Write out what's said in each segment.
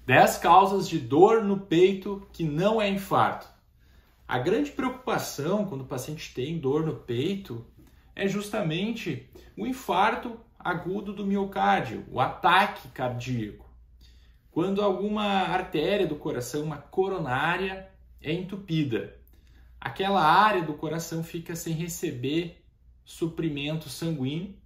10 causas de dor no peito que não é infarto. A grande preocupação quando o paciente tem dor no peito é justamente o infarto agudo do miocárdio, o ataque cardíaco. Quando alguma artéria do coração, uma coronária, é entupida. Aquela área do coração fica sem receber suprimento sanguíneo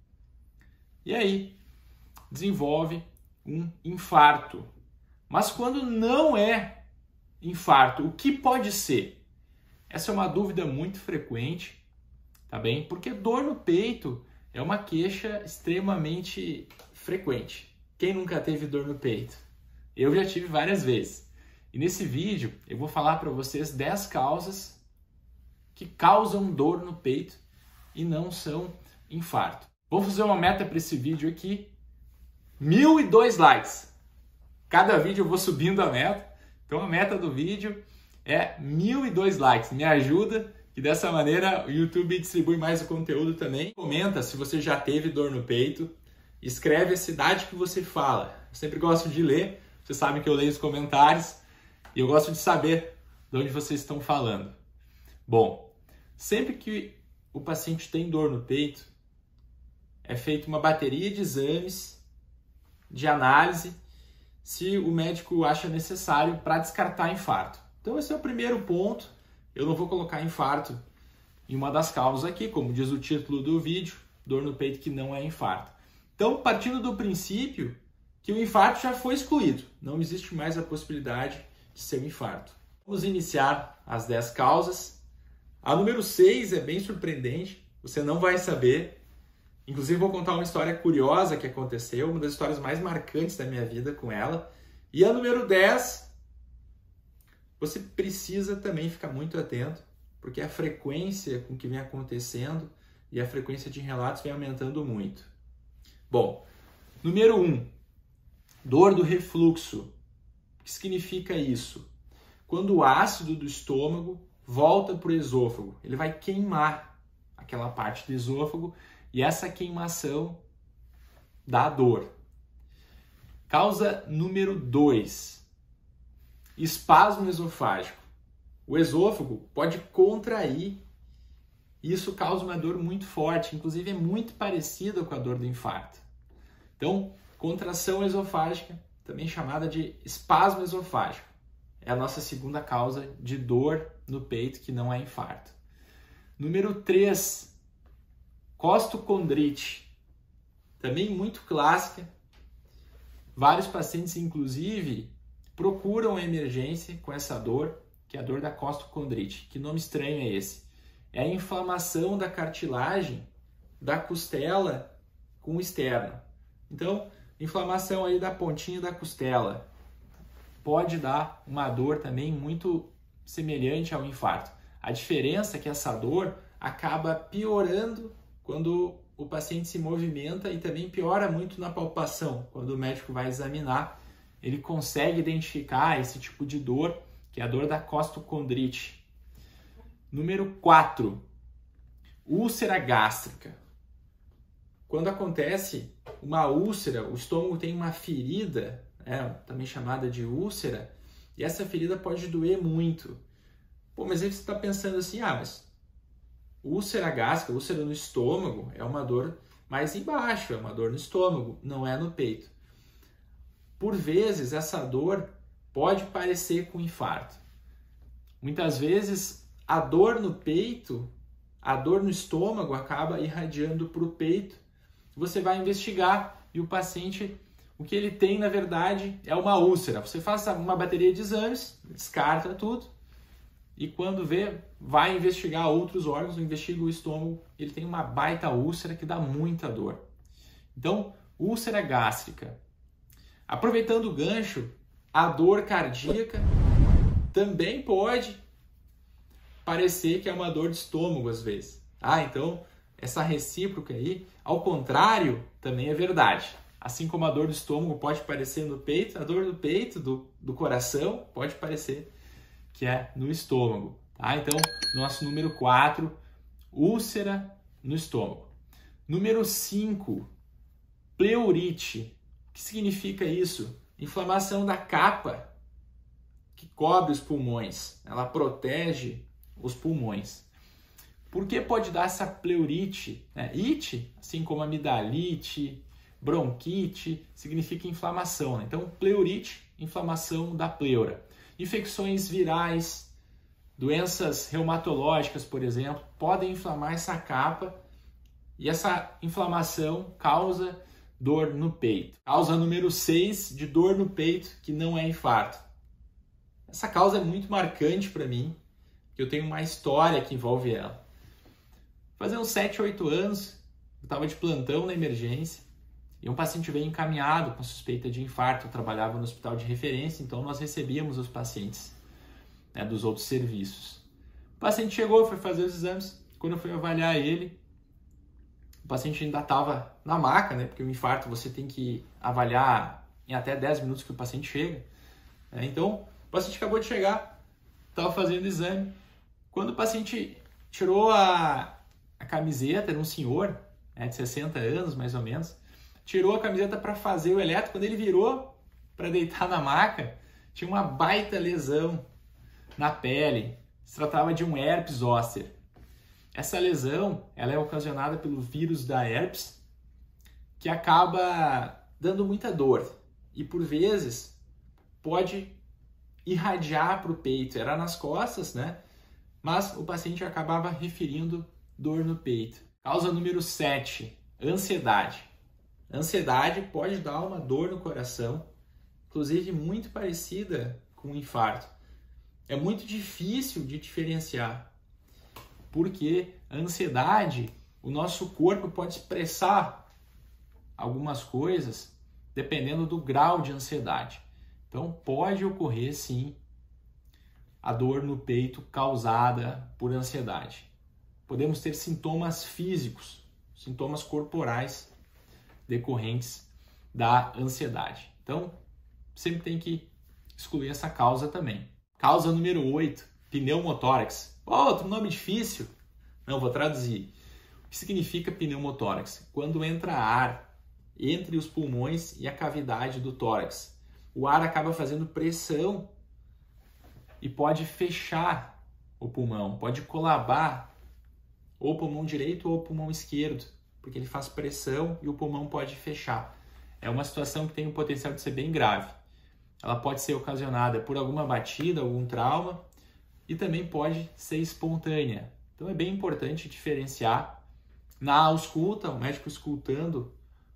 e aí desenvolve um infarto. Mas quando não é infarto, o que pode ser? Essa é uma dúvida muito frequente, tá bem? Porque dor no peito é uma queixa extremamente frequente. Quem nunca teve dor no peito? Eu já tive várias vezes. E nesse vídeo eu vou falar para vocês 10 causas que causam dor no peito e não são infarto. Vou fazer uma meta para esse vídeo aqui, 1.002 likes. Cada vídeo eu vou subindo a meta, então a meta do vídeo é 1.002 likes. Me ajuda, que dessa maneira o YouTube distribui mais o conteúdo também. Comenta se você já teve dor no peito, escreve a cidade que você fala. Eu sempre gosto de ler, vocês sabem que eu leio os comentários e eu gosto de saber de onde vocês estão falando. Bom, sempre que o paciente tem dor no peito, é feita uma bateria de exames, de análise, se o médico acha necessário para descartar infarto. Então esse é o primeiro ponto. Eu não vou colocar infarto em uma das causas aqui, como diz o título do vídeo, dor no peito que não é infarto. Então, partindo do princípio que o infarto já foi excluído, não existe mais a possibilidade de ser um infarto. Vamos iniciar as 10 causas. A número 6 é bem surpreendente, você não vai saber. Inclusive vou contar uma história curiosa que aconteceu, uma das histórias mais marcantes da minha vida com ela. E a número 10, você precisa também ficar muito atento, porque a frequência com que vem acontecendo e a frequência de relatos vem aumentando muito. Bom, número 1, dor do refluxo. O que significa isso? Quando o ácido do estômago volta para o esôfago, ele vai queimar aquela parte do esôfago e essa queimação dá dor. Causa número 2, espasmo esofágico. O esôfago pode contrair e isso causa uma dor muito forte, inclusive é muito parecida com a dor do infarto. Então, contração esofágica, também chamada de espasmo esofágico, é a nossa segunda causa de dor no peito que não é infarto. Número 3, costocondrite, também muito clássica. Vários pacientes, inclusive, procuram a emergência com essa dor, que é a dor da costocondrite. Que nome estranho é esse? É a inflamação da cartilagem da costela com o externo. Então, inflamação aí da pontinha da costela pode dar uma dor também muito semelhante ao infarto. A diferença é que essa dor acaba piorando quando o paciente se movimenta e também piora muito na palpação. Quando o médico vai examinar, ele consegue identificar esse tipo de dor, que é a dor da costocondrite. Número 4, úlcera gástrica. Quando acontece uma úlcera, o estômago tem uma ferida, também chamada de úlcera, e essa ferida pode doer muito. Pô, mas aí você está pensando assim, mas úlcera gástrica, úlcera no estômago, é uma dor mais embaixo, é uma dor no estômago, não é no peito. Por vezes, essa dor pode parecer com infarto. Muitas vezes, a dor no peito, a dor no estômago acaba irradiando para o peito. Você vai investigar e o paciente, o que ele tem, na verdade, é uma úlcera. Você faz uma bateria de exames, descarta tudo, e quando vê, vai investigar outros órgãos, investiga o estômago, ele tem uma baita úlcera que dá muita dor. Então, úlcera gástrica. Aproveitando o gancho, a dor cardíaca também pode parecer que é uma dor de estômago às vezes. Então, essa recíproca aí, ao contrário, também é verdade. Assim como a dor do estômago pode parecer no peito, a dor do peito, do coração, pode parecer que é no estômago. Então, nosso número 4, úlcera no estômago. Número 5, pleurite. O que significa isso? Inflamação da capa que cobre os pulmões, ela protege os pulmões. Por que pode dar essa pleurite? Ite, assim como amidalite, bronquite, significa inflamação, né? Então, pleurite, inflamação da pleura. Infecções virais, doenças reumatológicas, por exemplo, podem inflamar essa capa e essa inflamação causa dor no peito. Causa número 6 de dor no peito, que não é infarto. Essa causa é muito marcante para mim, porque eu tenho uma história que envolve ela. Fazia uns 7, 8 anos, eu estava de plantão na emergência e um paciente veio encaminhado com suspeita de infarto. Eu trabalhava no hospital de referência, então nós recebíamos os pacientes, né, dos outros serviços. O paciente chegou, foi fazer os exames. Quando eu fui avaliar ele, o paciente ainda estava na maca, né, porque o infarto você tem que avaliar em até 10 minutos que o paciente chega. Então, o paciente acabou de chegar, estava fazendo o exame. Quando o paciente tirou a camiseta, era um senhor, né, de 60 anos mais ou menos, tirou a camiseta para fazer o eletro. Quando ele virou para deitar na maca, tinha uma baita lesão na pele. Se tratava de um herpes zoster. Essa lesão, ela é ocasionada pelo vírus da herpes, que acaba dando muita dor e por vezes pode irradiar para o peito. Era nas costas, né? Mas o paciente acabava referindo dor no peito. Causa número 7, ansiedade. Ansiedade pode dar uma dor no coração, inclusive muito parecida com o infarto. É muito difícil de diferenciar, porque a ansiedade, o nosso corpo pode expressar algumas coisas dependendo do grau de ansiedade. Então pode ocorrer sim a dor no peito causada por ansiedade. Podemos ter sintomas físicos, sintomas corporais decorrentes da ansiedade. Então, sempre tem que excluir essa causa também. Causa número 8, pneumotórax. Outro nome difícil. Não, vou traduzir. O que significa pneumotórax? Quando entra ar entre os pulmões e a cavidade do tórax. O ar acaba fazendo pressão e pode fechar o pulmão, pode colabar ou o pulmão direito ou o pulmão esquerdo, porque ele faz pressão e o pulmão pode fechar. É uma situação que tem o potencial de ser bem grave. Ela pode ser ocasionada por alguma batida, algum trauma, e também pode ser espontânea. Então é bem importante diferenciar. Na ausculta, o médico escutando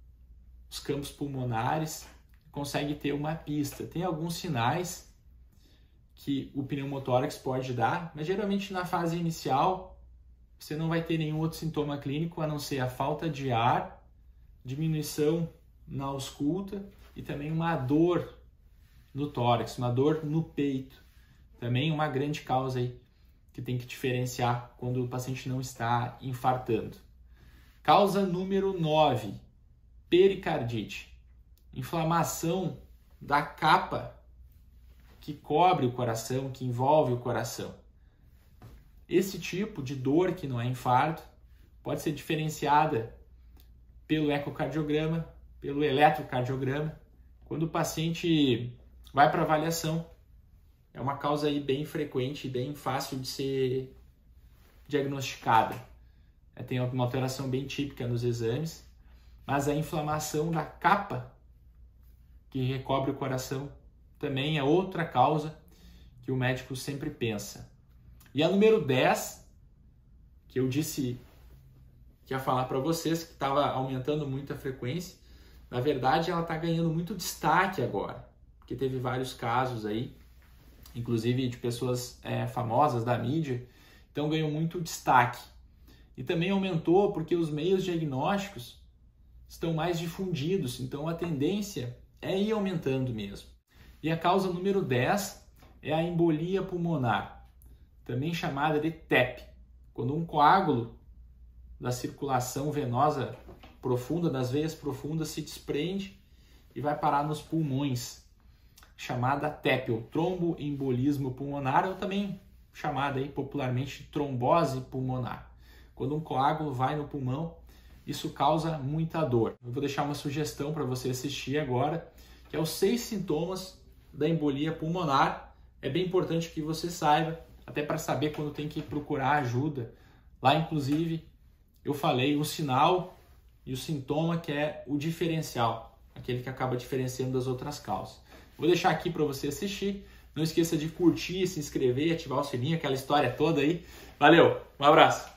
os campos pulmonares consegue ter uma pista. Tem alguns sinais que o pneumotórax pode dar, mas geralmente na fase inicial você não vai ter nenhum outro sintoma clínico a não ser a falta de ar, diminuição na ausculta e também uma dor no tórax, uma dor no peito. Também uma grande causa aí que tem que diferenciar quando o paciente não está infartando. Causa número 9, pericardite. Inflamação da capa que cobre o coração, que envolve o coração. Esse tipo de dor, que não é infarto, pode ser diferenciada pelo ecocardiograma, pelo eletrocardiograma. Quando o paciente vai para avaliação, é uma causa aí bem frequente e bem fácil de ser diagnosticada. Tem uma alteração bem típica nos exames, mas a inflamação da capa que recobre o coração também é outra causa que o médico sempre pensa. E a número 10, que eu disse que ia falar para vocês, que estava aumentando muito a frequência, na verdade ela está ganhando muito destaque agora, porque teve vários casos aí, inclusive de pessoas famosas da mídia, então ganhou muito destaque. E também aumentou porque os meios diagnósticos estão mais difundidos, então a tendência é ir aumentando mesmo. E a causa número 10 é a embolia pulmonar, também chamada de TEP, quando um coágulo da circulação venosa profunda, das veias profundas, se desprende e vai parar nos pulmões, chamada TEP, ou tromboembolismo pulmonar, ou também chamada aí popularmente trombose pulmonar. Quando um coágulo vai no pulmão, isso causa muita dor. Eu vou deixar uma sugestão para você assistir agora, que é os 6 sintomas da embolia pulmonar. É bem importante que você saiba, até para saber quando tem que procurar ajuda. Lá, inclusive, eu falei o sinal e o sintoma, que é o diferencial, aquele que acaba diferenciando das outras causas. Vou deixar aqui para você assistir. Não esqueça de curtir, se inscrever, ativar o sininho, aquela história toda aí. Valeu, um abraço!